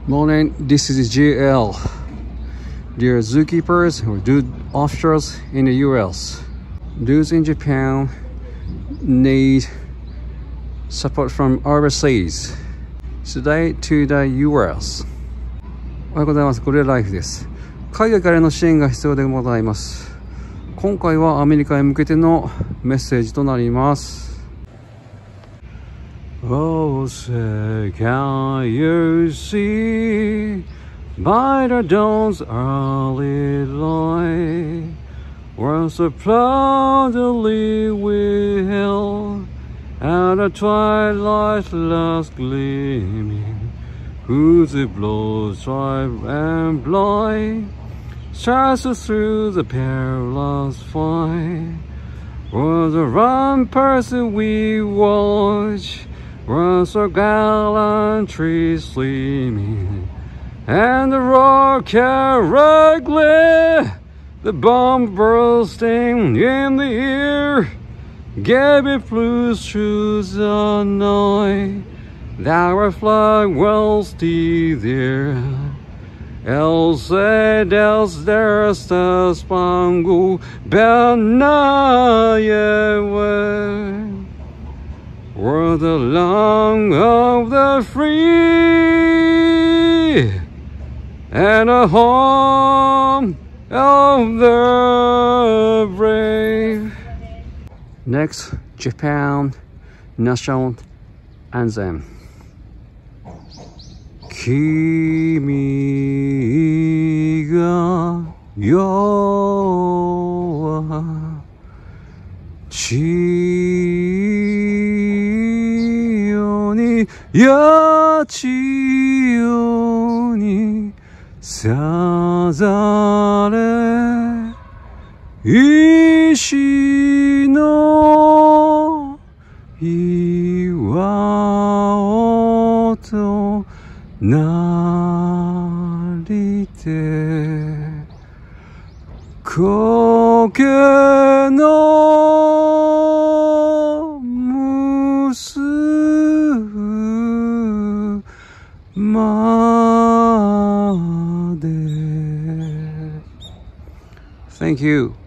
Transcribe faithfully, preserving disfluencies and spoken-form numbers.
Morning, this is J L. Dear zookeepers or dude offshores in the U S. Dudes in Japan need support from overseas. Today to the U S. おはようございます。これライフです。海外からの支援が必要でございます。今回はアメリカへ向けてのメッセージとなります。Oh, say, can you see by the dawn's early light, once so proudly we hailed, and the twilight last gleaming, whose it blows drive and blind, shines us through the perilous fight. Was a run person we watch, was a gallantry streaming, and the rocket glare, the bomb bursting in the air, gave it flew through the night. Our flag will stay there. Else else there's the Spangled banner, were the land of the free and a home of the brave. Next, Japan national anthem. 君が夜は千代にや千代にさざれ石の岩音なりて苔のむすまで Thank you.